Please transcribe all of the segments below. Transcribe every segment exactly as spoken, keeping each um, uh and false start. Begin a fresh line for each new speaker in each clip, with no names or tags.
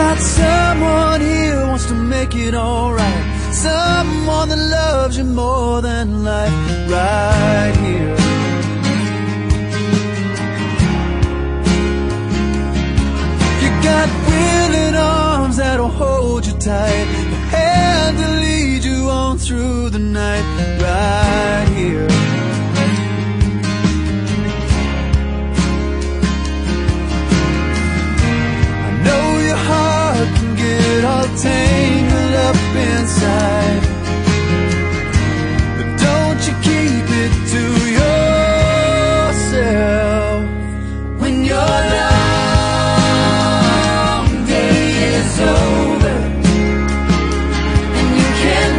got someone here wants to make it alright, someone that loves you more than life, right here. You got willing arms that'll hold you tight, a hand to lead you on through the night, right here. Tangled up inside, but don't you keep it to yourself. When your long day is over and you can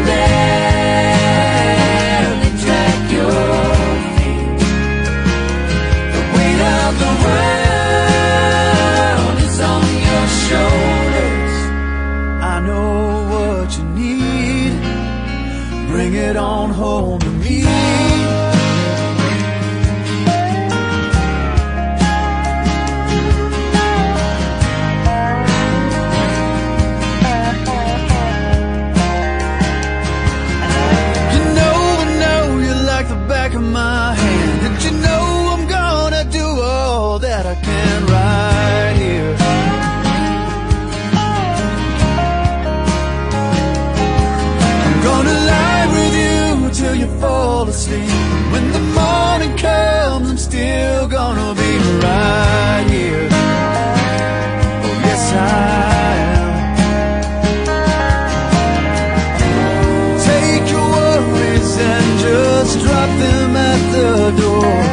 barely drag your feet, the weight of the world is on your shoulders. I know what you need, bring it on home to me. You know, I know you like the back of my hand, and you know I'm gonna do all that I can right here. Till you fall asleep. When the morning comes, I'm still gonna be right here. Oh yes I am. Take your worries and just drop them at the door.